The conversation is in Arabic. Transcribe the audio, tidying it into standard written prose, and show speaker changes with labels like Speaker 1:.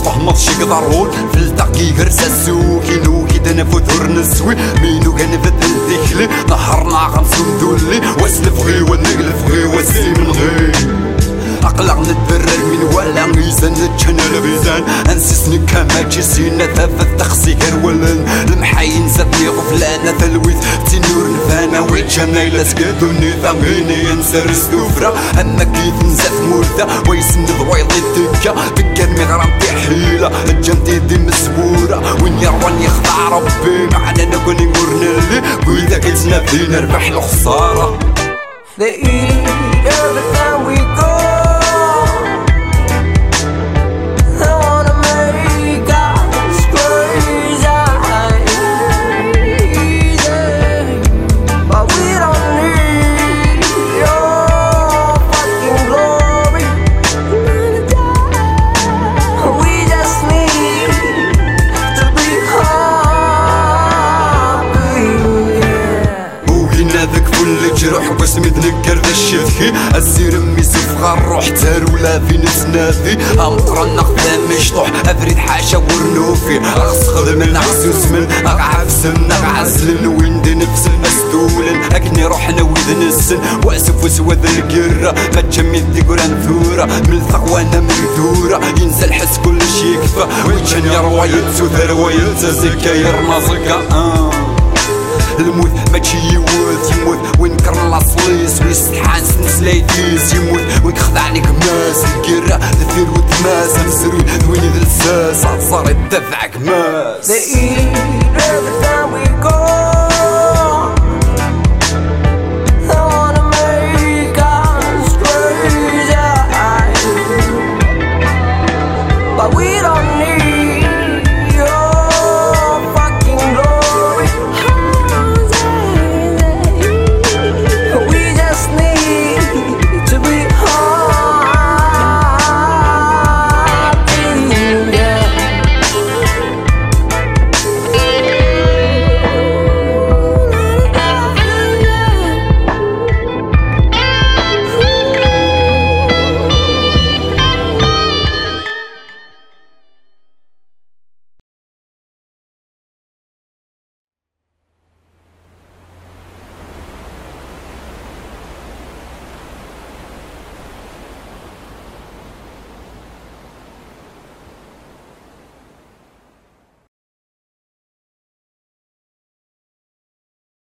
Speaker 1: تفهمض شي قدرون في التقي غرساسو كينو كيتنفو ثور نسوي مينو كنفت الدخلي نهرنا غنصوم دولي واسلف غي ونقلف غي واسي من غي أقلق نتبرر من ولا ميزان نتشنى الميزان أنسسني كما جسينا ثافت تخسي كرولن المحاين زادني غفلانة ثلويث تنور نفانا ويتشانا إلا سكتوني ثاميني ينسر سكوفرا أما كيف نزاف مورثا ويسند ضويضي الدكا دكان مغرام حيلة الجنتي دي مسبورة وين يروان يخضع ربي معنا نكون نقولنا اللي وإذا كنتنا فينا ربح الخسارة.
Speaker 2: They eat every time we go.
Speaker 1: جروح باسمي تنكر ذا الشفخي السير ميسوف غنروح تارولا فين تنادي امطرنا خدام مشطوح افريد حاشا ورنوفي اغس خدم نعس يسمن اغعفسن اغعزلن وين دي نفس المسدولن اكني روحنا وذن السن واسف وسواد القرة ما تجمي دي قران ثورة من ثقوانا من دورة ينسى الحس كل شي يكفى ويتشن يروى يتسو ثروى يتزكى يرمى زكا الموت ماشي يموت وين كرن لاصليس ويستحان سنس لايديس يموت وين خدعني كماس الكرة ذفير وتماس مسروي وين ذلساس عصار يدفعك ماس.